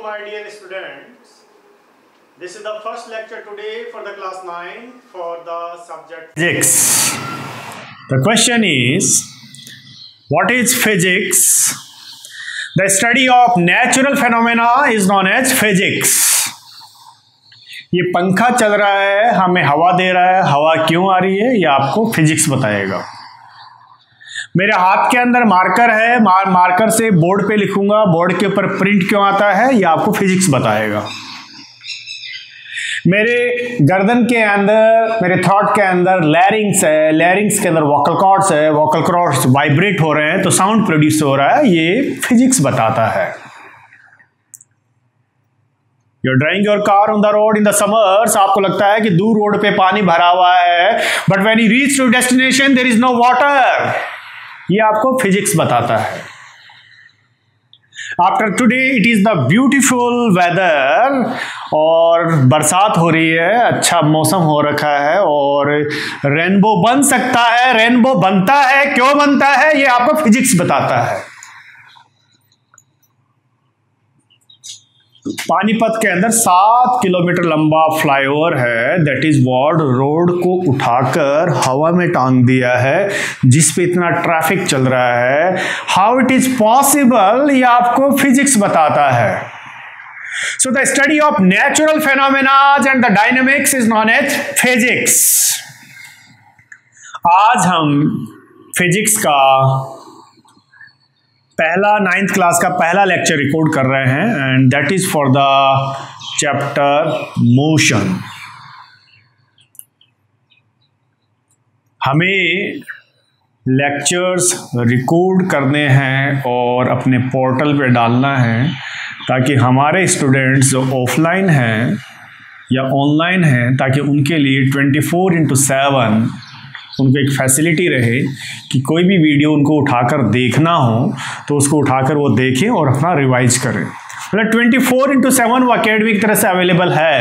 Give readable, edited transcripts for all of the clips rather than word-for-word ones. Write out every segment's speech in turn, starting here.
my dear students. This is the first lecture today for the class 9 for the subject physics. The question is, what is physics? The study of natural phenomena is known as physics. ये पंखा चल रहा है, हमें हवा दे रहा है, हवा क्यों आ रही है ये आपको फिजिक्स बताएगा। मेरे हाथ के अंदर मार्कर है, मार्कर से बोर्ड पे लिखूंगा, बोर्ड के ऊपर प्रिंट क्यों आता है ये आपको फिजिक्स बताएगा। मेरे गर्दन के अंदर, मेरे थ्रोट के अंदर लैरिंग्स है, लैरिंग्स के अंदर वोकल कॉर्ड्स है, वोकल कॉर्ड्स वाइब्रेट हो रहे हैं तो साउंड प्रोड्यूस हो रहा है, ये फिजिक्स बताता है। You're driving your car on the road in the summers, आपको लगता है कि दूर रोड पे पानी भरा हुआ है, but when you reach to destination there is no water, ये आपको फिजिक्स बताता है। After today it is the beautiful weather, और बरसात हो रही है, अच्छा मौसम हो रखा है और रेनबो बन सकता है, रेनबो बनता है, क्यों बनता है ये आपको फिजिक्स बताता है। पानीपत के अंदर 7 किलोमीटर लंबा फ्लाईओवर है, दैट इज व्हाट, रोड को उठाकर हवा में टांग दिया है जिस पे इतना ट्रैफिक चल रहा है। हाउ इट इज पॉसिबल ये आपको फिजिक्स बताता है। So the study of natural phenomena and the dynamics is known as physics. आज हम फिजिक्स का पहला 9th क्लास का पहला लेक्चर रिकॉर्ड कर रहे हैं and that is for the chapter motion. हमें लेक्चर्स रिकॉर्ड करने हैं और अपने पोर्टल पे डालना है ताकि हमारे स्टूडेंट्स जो ऑफलाइन हैं या ऑनलाइन हैं ताकि उनके लिए 24/7 उनको एक फैसिलिटी रहे कि कोई भी वीडियो उनको उठाकर देखना हो तो उसको उठाकर वो देखें और अपना रिवाइज करें। मतलब 24/7 वो अकेडमिक तरह से अवेलेबल है।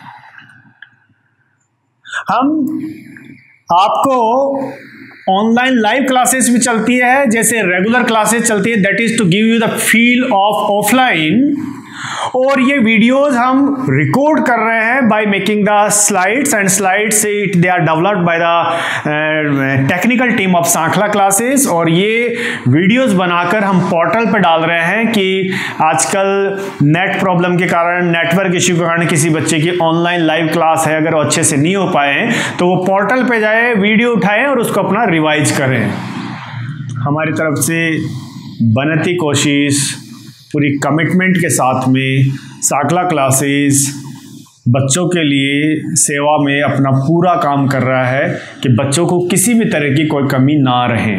हम आपको ऑनलाइन लाइव क्लासेस भी चलती है, जैसे रेगुलर क्लासेस चलती है, that is to give you the feel of offline, और ये वीडियोस हम रिकॉर्ड कर रहे हैं by making the slides and slides it they are developed by the technical team of Sankhla classes, और ये वीडियोस बनाकर हम पोर्टल पे डाल रहे हैं कि आजकल नेट प्रॉब्लम के कारण, नेटवर्क इश्यू के कारण किसी बच्चे की ऑनलाइन लाइव क्लास है, अगर वो अच्छे से नहीं हो पाए तो वो पोर्टल पे जाए, वीडियो उठाएं और उसको अपना रिवाइज करें। हमारी तरफ से बनती कोशिश पूरी कमिटमेंट के साथ में सांखला क्लासेस बच्चों के लिए सेवा में अपना पूरा काम कर रहा है कि बच्चों को किसी भी तरह की कोई कमी ना रहे।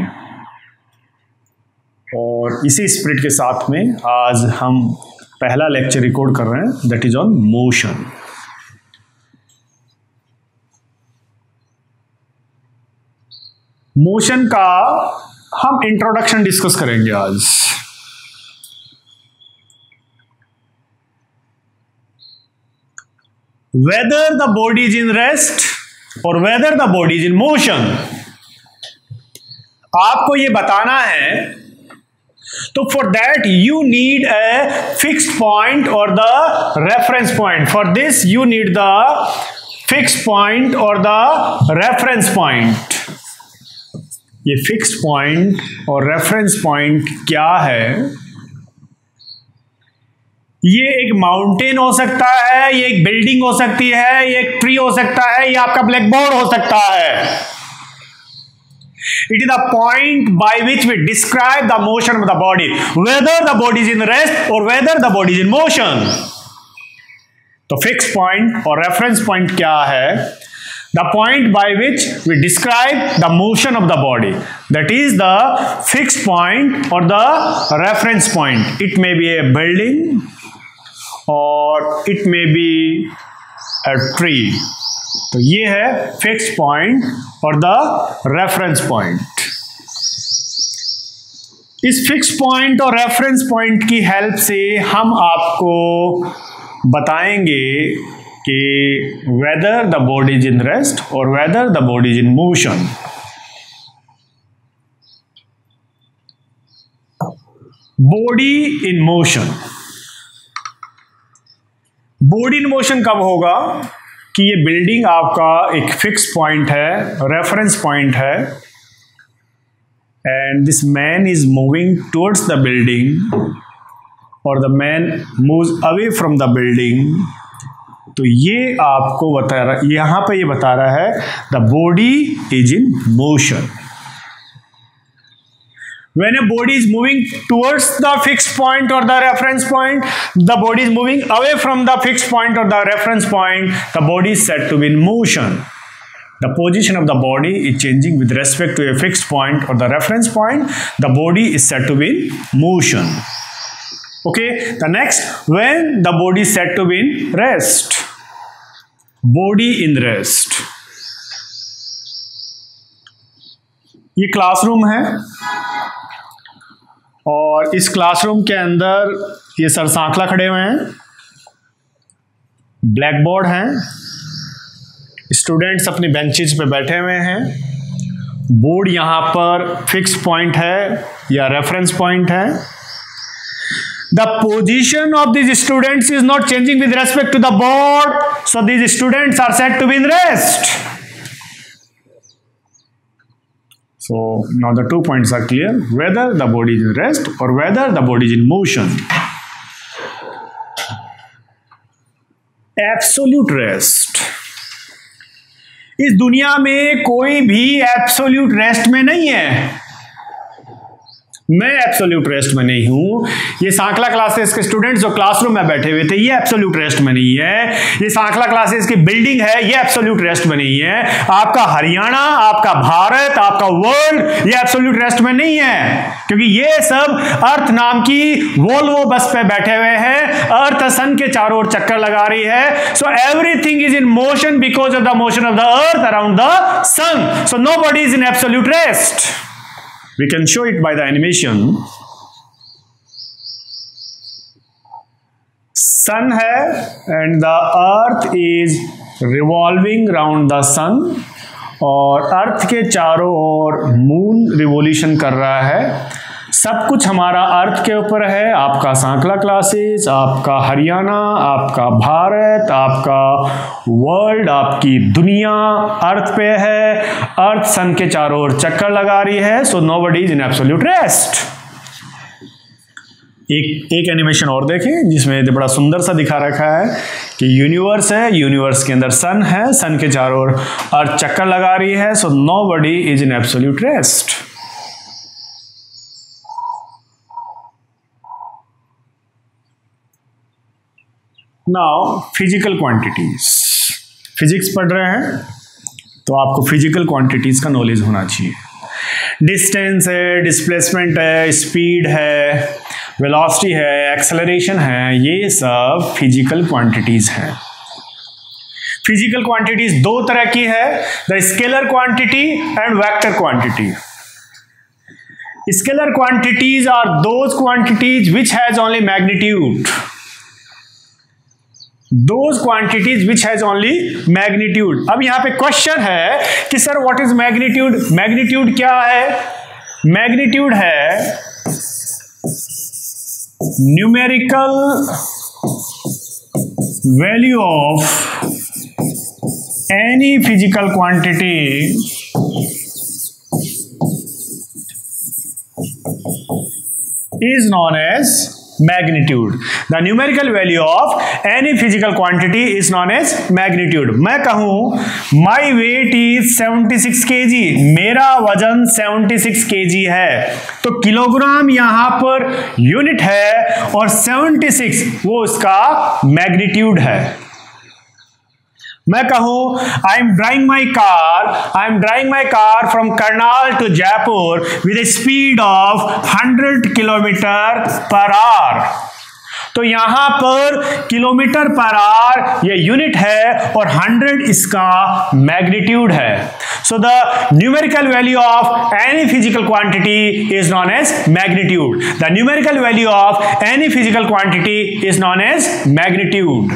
और इसी स्पिरिट के साथ में आज हम पहला लेक्चर रिकॉर्ड कर रहे हैं, that is on motion. Motion का हम इंट्रोडक्शन डिस्कस करेंगे आज। Whether the body is in rest or whether the body is in motion, आपको ये बताना है, तो for that you need a fixed point or the reference point. For this you need the fixed point or the reference point. ये fixed point और reference point क्या है? ये एक माउंटेन हो सकता है, ये एक बिल्डिंग हो सकती है, ये एक ट्री हो सकता है, ये आपका ब्लैक बोर्ड हो सकता है। It is the point by which we describe the motion of the body, whether the body is in rest और whether the body is in motion. तो फिक्स पॉइंट और रेफरेंस पॉइंट क्या है? The point by which we describe the motion of the body, that is the fixed point और the reference point. It may be a building और it may be a tree. तो ये है fix point और the reference point. इस fix point और reference point की help से हम आपको बताएंगे कि whether the body is in rest और whether the body is in motion. Body in motion, body in motion कब होगा कि ये बिल्डिंग आपका एक फिक्स पॉइंट है, रेफरेंस पॉइंट है, and this man is moving towards the building और the man moves away from the building. तो ये आपको बता रहा, यहां पे ये बता रहा है the body is in motion. When a body is moving towards the fixed point or the reference point, the body is moving away from the fixed point or the reference point, the body is said to be in motion. The position of the body is changing with respect to a fixed point or the reference point. The body is said to be in motion. Okay, the next, when the body is said to be in rest. Body in rest. ये classroom है और इस classroom के अंदर ये sir Sankhla खड़े हुए हैं, ब्लैक बोर्ड हैं, स्टूडेंट्स अपनी बेंचेस पे बैठे हुए हैं, बोर्ड यहाँ पर फिक्स पॉइंट है या रेफरेंस पॉइंट है। The position of this students is not changing with respect to the board, so this students are said to be in rest. So now the 2 points are clear, whether the body is in rest or whether the body is in motion. Absolute rest. इस दुनिया में कोई भी absolute rest में नहीं है। मैं absolute rest में नहीं हूं। ये सांखला क्लासेस के स्टूडेंट्स जो क्लासरूम में बैठे हुए थे, ये एब्सोल्यूट रेस्ट में नहीं है। ये सांखला क्लासेस की बिल्डिंग है, ये एब्सोल्यूट रेस्ट में नहीं है। आपका हरियाणा, आपका भारत, आपका वर्ल्ड, ये एब्सोल्यूट रेस्ट में नहीं है, क्योंकि ये सब अर्थ नाम की वोल्वो बस पे बैठे हुए हैं। अर्थ सन के चारों ओर चक्कर लगा रही है। So everything is in motion because of the motion of the earth around the sun. So nobody is in absolute rest. We can show it by the animation. Sun है and the earth is revolving round the sun और अर्थ के चारों ओर moon revolution कर रहा है। सब कुछ हमारा अर्थ के ऊपर है। आपका सांखला क्लासेस, आपका हरियाणा, आपका भारत, आपका वर्ल्ड, आपकी दुनिया अर्थ पे है। अर्थ सन के चारों ओर चक्कर लगा रही है। So nobody is in absolute rest. एक एनिमेशन और देखें जिसमें बड़ा सुंदर सा दिखा रखा है कि यूनिवर्स है, यूनिवर्स के अंदर सन है, सन के चारों ओर अर्थ चक्कर लगा रही है. So nobody is in absolute rest. Now physical quantities. Physics पढ़ रहे हैं तो आपको फिजिकल क्वांटिटीज का नॉलेज होना चाहिए. डिस्टेंस है, डिस्प्लेसमेंट है, स्पीड है, वेलोसिटी है, एक्सेलरेशन है, ये सब फिजिकल क्वांटिटीज हैं. फिजिकल क्वांटिटीज दो तरह की है, the scalar quantity and vector quantity. Scalar quantities are those quantities which has only magnitude. Those quantities which has only magnitude. अब यहां पे क्वेश्चन है कि sir what is magnitude. Magnitude क्या है? मैग्नीट्यूड है numerical value of any physical quantity is known as magnitude. The numerical value of any physical quantity is known as magnitude. मैं कहूं my weight is 76 kg, मेरा वजन 76 kg है, तो kilogram यहां पर यूनिट है और 76 वो उसका मैग्नीट्यूड है. मैं कहूं I am driving my car from Karnal to Jaipur with a speed of 100 kilometre per hour, तो यहां पर किलोमीटर पर आवर ये यूनिट है और 100 इसका मैग्नीट्यूड है. So the numerical value of any physical quantity is known as magnitude. The numerical value of any physical quantity is known as magnitude.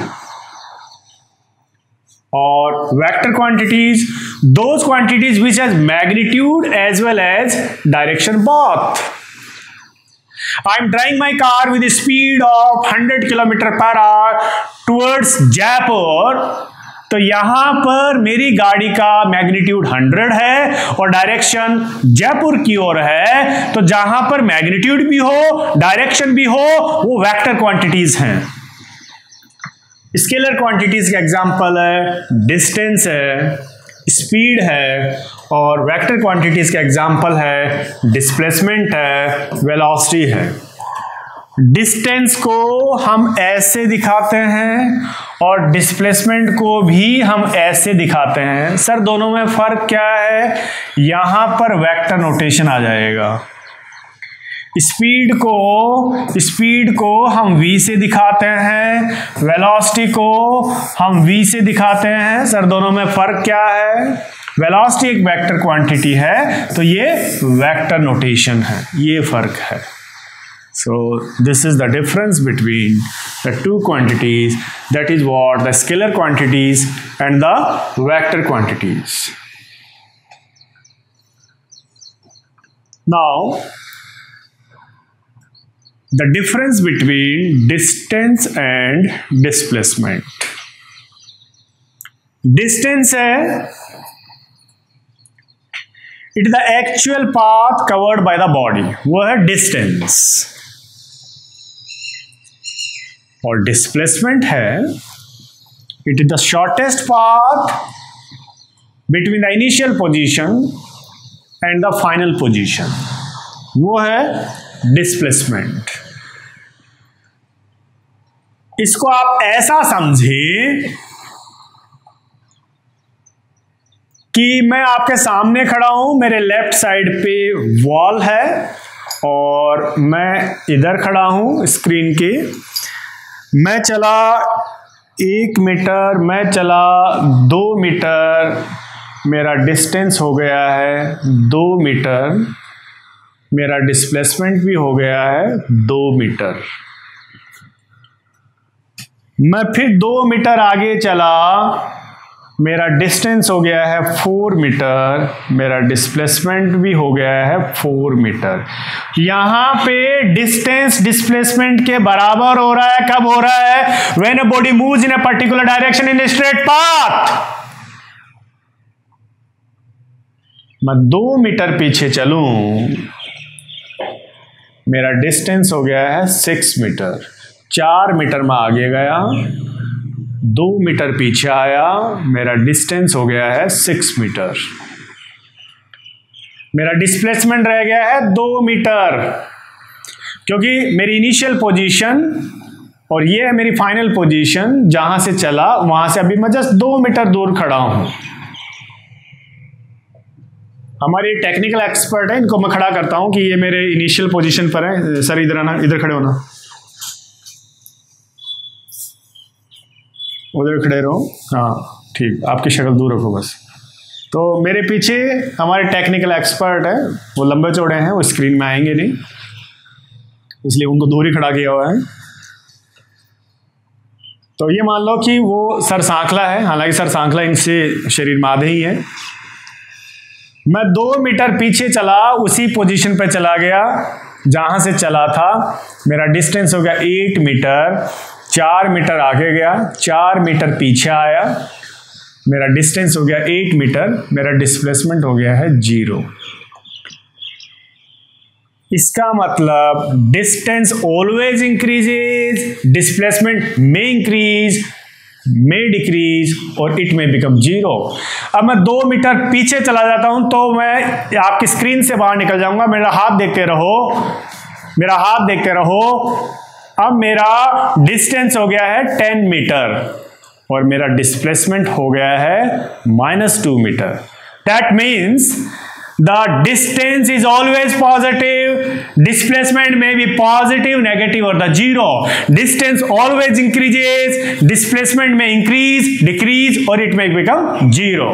और vector quantities, those quantities which has magnitude as well as direction both. I am driving my car with speed of 100 kilometre per hour towards Jaipur, तो यहां पर मेरी गाड़ी का magnitude 100 है और direction Jaipur की ओर है। तो जहां पर मैग्नीट्यूड भी हो, डायरेक्शन भी हो, वो वेक्टर क्वांटिटीज हैं। स्केलर क्वांटिटीज का एग्जांपल है डिस्टेंस है, स्पीड है, और वेक्टर क्वांटिटीज का एग्जांपल है डिस्प्लेसमेंट है, वेलोसिटी है। डिस्टेंस को हम ऐसे दिखाते हैं और डिस्प्लेसमेंट को भी हम ऐसे दिखाते हैं। सर दोनों में फर्क क्या है? यहां पर वेक्टर नोटेशन आ जाएगा। स्पीड को हम v से दिखाते हैं, वेलोसिटी को हम v से दिखाते हैं। सर दोनों में फर्क क्या है? वेलोसिटी एक वेक्टर क्वांटिटी है तो ये वेक्टर नोटेशन है, ये फर्क है। So this is the difference between the two quantities, that is what the scalar quantities and the vector quantities. Now the difference between distance and displacement. Distance है, it is the actual path covered by the body, वो है distance। और displacement है, it is the shortest path between the initial position and the final position, वो है displacement. इसको आप ऐसा समझें कि मैं आपके सामने खड़ा हूं, मेरे लेफ्ट साइड पे वॉल है और मैं इधर खड़ा हूं स्क्रीन के। मैं चला 1 मीटर, मैं चला 2 मीटर, मेरा डिस्टेंस हो गया है 2 मीटर, मेरा डिस्प्लेसमेंट भी हो गया है 2 मीटर। मैं फिर 2 मीटर आगे चला, मेरा डिस्टेंस हो गया है 4 मीटर, मेरा डिस्प्लेसमेंट भी हो गया है 4 मीटर। यहां पे डिस्टेंस डिस्प्लेसमेंट के बराबर हो रहा है। कब हो रहा है? When a body moves in a particular direction in straight path. मैं 2 मीटर पीछे चलूं, मेरा डिस्टेंस हो गया है 6 मीटर। 4 मीटर में आगे गया, 2 मीटर पीछे आया, मेरा डिस्टेंस हो गया है 6 मीटर। मेरा डिस्प्लेसमेंट रह गया है 2 मीटर, क्योंकि मेरी इनिशियल पोजीशन और ये है मेरी फाइनल पोजीशन। जहां से चला वहां से अभी मैं जस्ट 2 मीटर दूर खड़ा हूं। हमारे टेक्निकल एक्सपर्ट है, इनको मैं खड़ा करता हूं कि ये मेरे इनिशियल पोजीशन पर है। सर इधर आना, इधर खड़े होना, उधर खड़े रहो। हाँ ठीक, आपकी शक्ल दूर रखो बस। तो मेरे पीछे हमारे टेक्निकल एक्सपर्ट है, वो लंबे चौड़े हैं, वो स्क्रीन में आएंगे नहीं, इसलिए उनको दूर ही खड़ा किया हुआ है। तो ये मान लो कि वो सर सांखला है, हालांकि सर सांखला इनसे शरीर में आधे ही है। मैं 2 मीटर पीछे चला, उसी पोजीशन पे चला गया जहां से चला था। मेरा डिस्टेंस हो गया 8 मीटर। 4 मीटर आगे गया, 4 मीटर पीछे आया, मेरा डिस्टेंस हो गया 8 मीटर, मेरा डिस्प्लेसमेंट हो गया है 0। इसका मतलब डिस्टेंस ऑलवेज इंक्रीजेज, डिस्प्लेसमेंट में इंक्रीज, में डिक्रीज और इट में बिकम 0। अब मैं 2 मीटर पीछे चला जाता हूं तो मैं आपकी स्क्रीन से बाहर निकल जाऊंगा। मेरा हाथ देखते रहो, मेरा हाथ देखते रहो। अब मेरा डिस्टेंस हो गया है 10 मीटर और मेरा डिस्प्लेसमेंट हो गया है -2 metre. That means the distance is always positive, displacement में भी पॉजिटिव, नेगेटिव और the 0। Distance always increases, displacement में इंक्रीज, डिक्रीज और इट में become 0।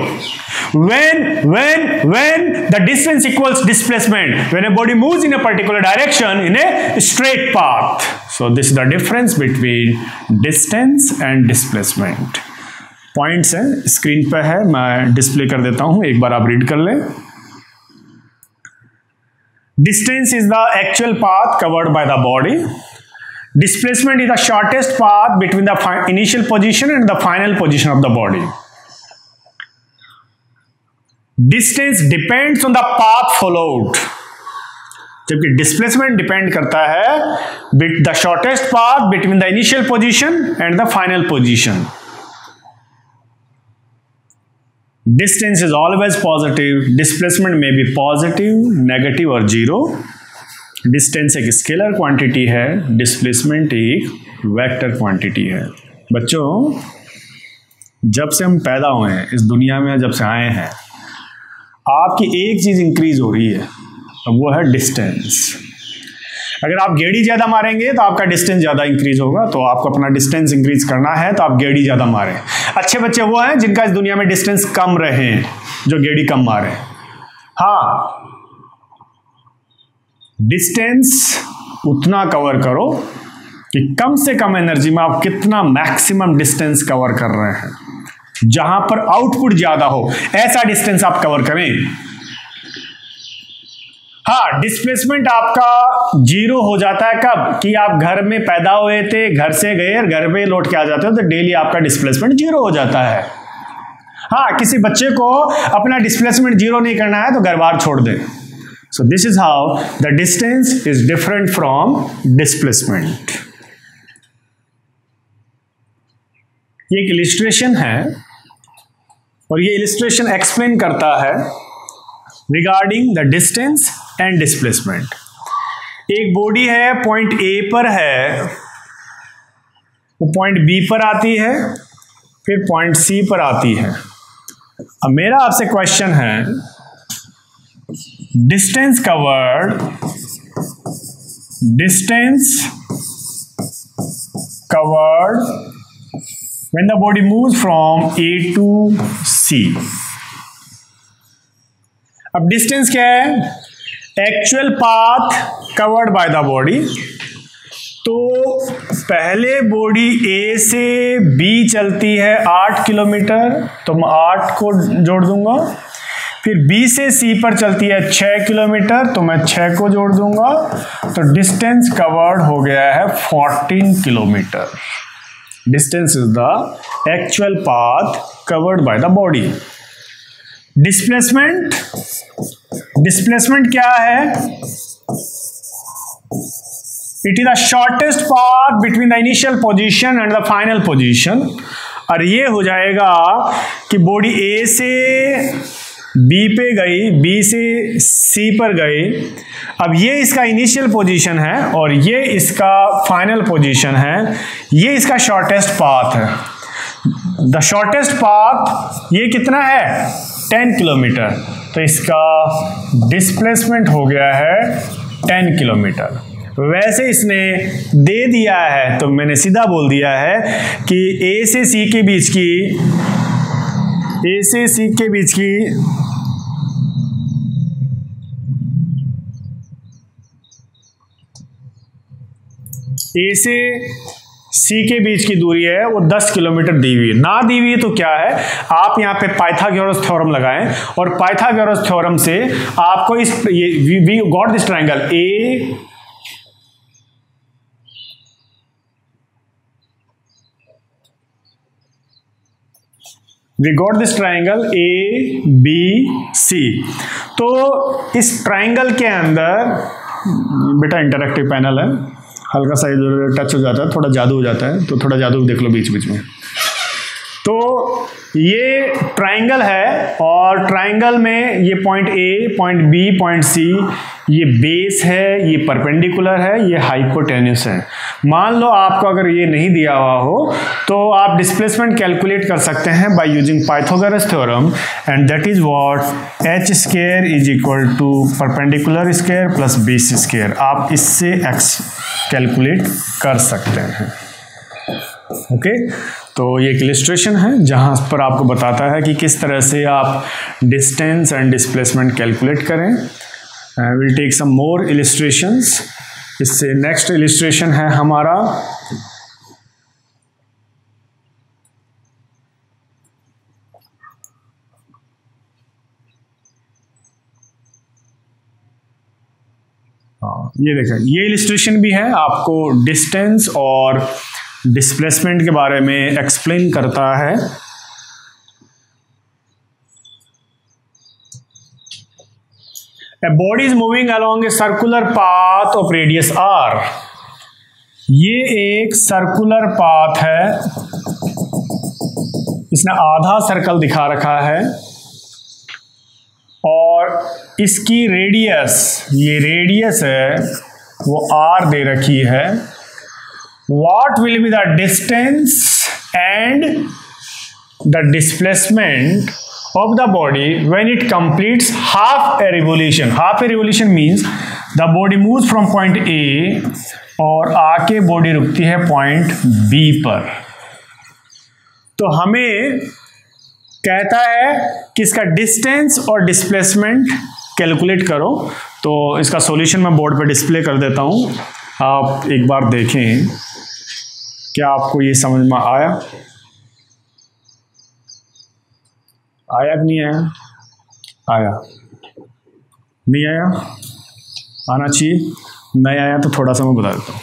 When the distance equals displacement, when a body moves in a particular direction in a straight path. So this is the difference between distance and displacement. Points है, screen पे है, मैं display कर देता हूं, एक बार आप रीड कर लें। Distance is the actual path covered by the body. Displacement is the shortest path between the initial position and the final position of the body. Distance depends on the path followed. जबकि displacement depend करता है with the shortest path between the initial position and the final position. Distance is always positive. Displacement may be positive, negative और zero. Distance एक scalar quantity है, displacement एक vector quantity है. बच्चों, जब से हम पैदा हुए हैं इस दुनिया में, जब से आए हैं, आपकी एक चीज इंक्रीज हो रही है, वो है डिस्टेंस. अगर आप गेड़ी ज्यादा मारेंगे तो आपका डिस्टेंस ज्यादा इंक्रीज होगा. तो आपको अपना डिस्टेंस इंक्रीज करना है तो आप गेड़ी ज्यादा मारें. अच्छे बच्चे वो हैं जिनका इस दुनिया में डिस्टेंस कम रहे, जो गेड़ी कम मारे. हाँ, डिस्टेंस उतना कवर करो कि कम से कम एनर्जी में आप कितना मैक्सिमम डिस्टेंस कवर कर रहे हैं, जहां पर आउटपुट ज्यादा हो, ऐसा डिस्टेंस आप कवर करें. हाँ, डिस्प्लेसमेंट आपका जीरो हो जाता है कब? कि आप घर में पैदा हुए थे, घर से गए, घर में लौट के आ जाते हो, तो डेली आपका डिस्प्लेसमेंट जीरो हो जाता है. हाँ, किसी बच्चे को अपना डिस्प्लेसमेंट जीरो नहीं करना है तो घर बार छोड़ दे. So this is how the distance is different from displacement. ये एक इलिस्ट्रेशन है और ये इलिस्ट्रेशन एक्सप्लेन करता है regarding the distance and displacement. एक बॉडी है, पॉइंट ए पर है, वो पॉइंट बी पर आती है, फिर पॉइंट सी पर आती है. अब मेरा आपसे क्वेश्चन है, distance covered when the body moves from A to C. अब डिस्टेंस क्या है? Actual path covered by the body. तो पहले बॉडी ए से बी चलती है 8 किलोमीटर, तो मैं 8 को जोड़ दूंगा. फिर B से C पर चलती है 6 किलोमीटर, तो मैं 6 को जोड़ दूंगा. तो डिस्टेंस कवर्ड हो गया है 14 kilometre. Distance is the actual path covered by the body. Displacement क्या है? It is the shortest path between the initial position and the final position. और ये हो जाएगा कि बॉडी A से बी पे गई, बी से सी पर गई. अब ये इसका इनिशियल पोजीशन है और ये इसका फाइनल पोजीशन है. ये इसका शॉर्टेस्ट पाथ है. द शॉर्टेस्ट पाथ ये कितना है? 10 किलोमीटर. तो इसका डिस्प्लेसमेंट हो गया है 10 किलोमीटर. वैसे इसने दे दिया है तो मैंने सीधा बोल दिया है कि ए से सी के बीच की ए से सी के बीच की ए से सी के बीच की दूरी है वो 10 किलोमीटर दी हुई है. ना दी हुई है तो क्या है, आप यहाँ पे पाइथागोरस थ्योरम लगाएं और पाइथागोरस थ्योरम से आपको इस we got this triangle A we got this triangle A B C. तो इस ट्राइंगल के अंदर बेटा इंटरैक्टिव पैनल है, हल्का सा इधर टच हो जाता है, थोड़ा जादू हो जाता है, तो थोड़ा जादू देख लो बीच बीच में. तो ये ट्राइंगल है और ट्राइंगल में ये point A, point B, point C, ये बेस है, ये परपेंडिकुलर है, ये हाइपोटेन्यूस है. मान लो आपको अगर ये नहीं दिया हुआ हो तो आप डिस्प्लेसमेंट कैलकुलेट कर सकते हैं by using Pythagoras theorem, and that is what H square is equal to perpendicular square plus base square. आप इससे एक्स कैलकुलेट कर सकते हैं. ओके, तो ये एक इलिस्ट्रेशन है जहां पर आपको बताता है कि किस तरह से आप डिस्टेंस एंड डिस्प्लेसमेंट कैलकुलेट करें. Will take some more illustrations. इससे नेक्स्ट इलिस्ट्रेशन है हमारा हाँ, ये देखें, ये इलिस्ट्रेशन भी है, आपको डिस्टेंस और डिस्प्लेसमेंट के बारे में एक्सप्लेन करता है। A body is moving along a circular path of radius r. ये एक सर्कुलर पाथ है, इसने आधा सर्कल दिखा रखा है और इसकी रेडियस, ये रेडियस है वो r दे रखी है। What will be the distance and the displacement of the body when it completes half a revolution? Half a revolution means the body moves from point A और आके बॉडी रुकती है point B पर। तो हमें कहता है कि इसका डिस्टेंस और डिस्प्लेसमेंट कैलकुलेट करो। तो इसका सॉल्यूशन मैं बोर्ड पर डिस्प्ले कर देता हूँ, आप एक बार देखें क्या आपको ये समझ में आया, आया कि नहीं आया? आया, नहीं आया? आना चाहिए, नहीं आया तो थोड़ा सा मैं बता देता हूँ।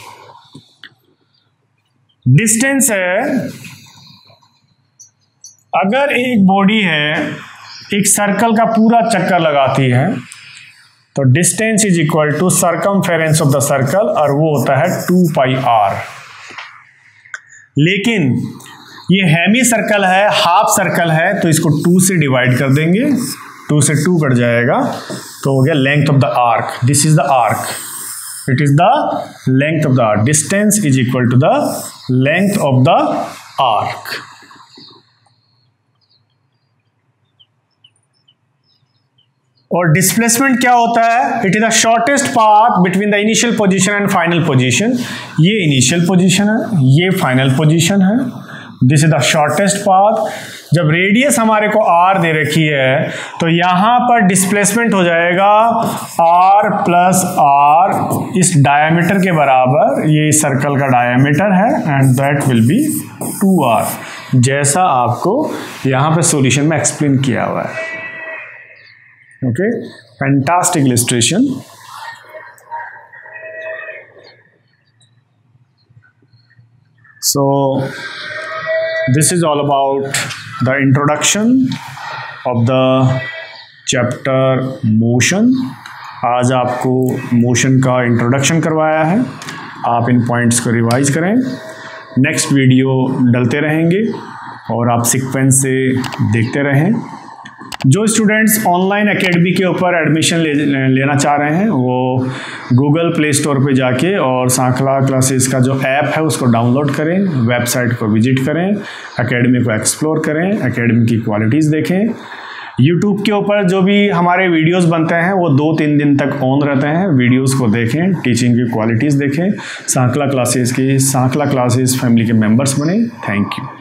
डिस्टेंस है, अगर एक बॉडी है एक सर्कल का पूरा चक्कर लगाती है तो distance is equal to circumference of the circle और वो होता है 2 पाई r। लेकिन ये हेमी सर्कल है, हाफ सर्कल है, तो इसको 2 से डिवाइड कर देंगे, 2 से 2 कट जाएगा तो हो गया length of the arc. This is the arc, it is the length of the arc. Distance is equal to the length of the arc. और डिस्प्लेसमेंट क्या होता है? It is the shortest path between the initial position and final position. ये initial position है, ये final position है। This is the shortest path. जब radius हमारे को r दे रखी है तो यहां पर डिस्प्लेसमेंट हो जाएगा r प्लस r, इस डायमीटर के बराबर, ये सर्कल का डायमीटर है and that will be 2r, जैसा आपको यहां पे सॉल्यूशन में एक्सप्लेन किया हुआ है। Okay, fantastic illustration. So this is all about the introduction of the chapter motion। आज आपको मोशन का इंट्रोडक्शन करवाया है, आप इन पॉइंट्स को रिवाइज करें। नेक्स्ट वीडियो डलते रहेंगे और आप सीक्वेंस से देखते रहें। जो स्टूडेंट्स ऑनलाइन एकेडमी के ऊपर एडमिशन लेना चाह रहे हैं वो गूगल प्ले स्टोर पे जाके और सांखला क्लासेस का जो ऐप है उसको डाउनलोड करें, वेबसाइट को विजिट करें, एकेडमी को एक्सप्लोर करें, एकेडमी की क्वालिटीज़ देखें। यूट्यूब के ऊपर जो भी हमारे वीडियोस बनते हैं वो 2-3 दिन तक ऑन रहते हैं, वीडियोस को देखें, टीचिंग की क्वालिटीज़ देखें। सांखला क्लासेस की, सांखला क्लासेस फैमिली के मेंबर्स बने। Thank you.